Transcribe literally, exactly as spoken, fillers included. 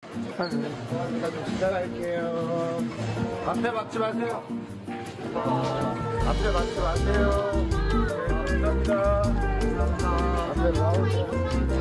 제가 좀 시작할게요. 앞에 막지 마세요. 앞에 막지 마세요. 네, 감사합니다. 감사합니다. 앞에 나오세요.